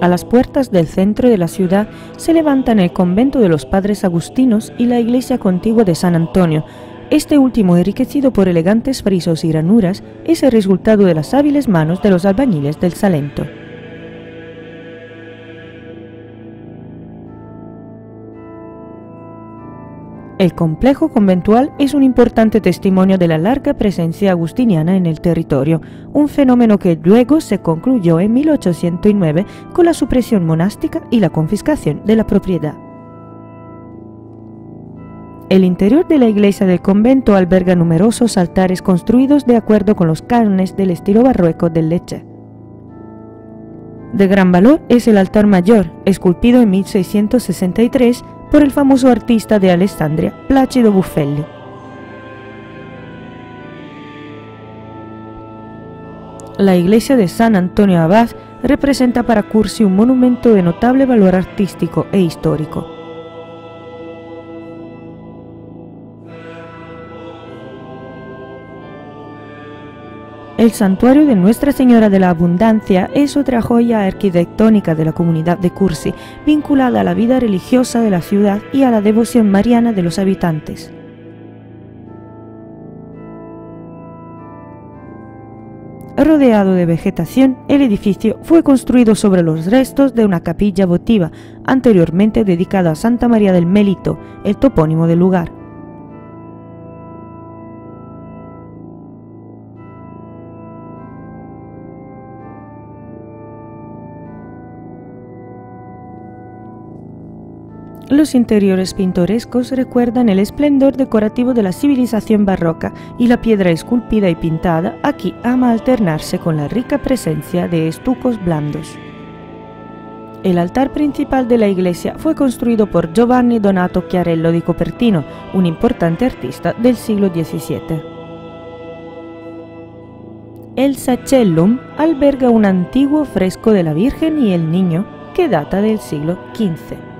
A las puertas del centro de la ciudad se levantan el convento de los Padres Agustinos y la iglesia contigua de San Antonio. Este último, enriquecido por elegantes frisos y ranuras, es el resultado de las hábiles manos de los albañiles del Salento. El complejo conventual es un importante testimonio de la larga presencia agustiniana en el territorio, un fenómeno que luego se concluyó en 1809 con la supresión monástica y la confiscación de la propiedad. El interior de la iglesia del convento alberga numerosos altares construidos de acuerdo con los cánones del estilo barroco del Lecce. De gran valor es el altar mayor, esculpido en 1663 por el famoso artista de Alessandria, Placido Buffelli. La iglesia de San Antonio Abad representa para Cursi un monumento de notable valor artístico e histórico. El santuario de Nuestra Señora de la Abundancia es otra joya arquitectónica de la comunidad de Cursi, vinculada a la vida religiosa de la ciudad y a la devoción mariana de los habitantes. Rodeado de vegetación, el edificio fue construido sobre los restos de una capilla votiva, anteriormente dedicada a Santa María del Melito, el topónimo del lugar. Los interiores pintorescos recuerdan el esplendor decorativo de la civilización barroca y la piedra esculpida y pintada aquí ama alternarse con la rica presencia de estucos blandos. El altar principal de la iglesia fue construido por Giovanni Donato Chiarello di Copertino, un importante artista del siglo XVII. El Sacellum alberga un antiguo fresco de la Virgen y el Niño que data del siglo XV.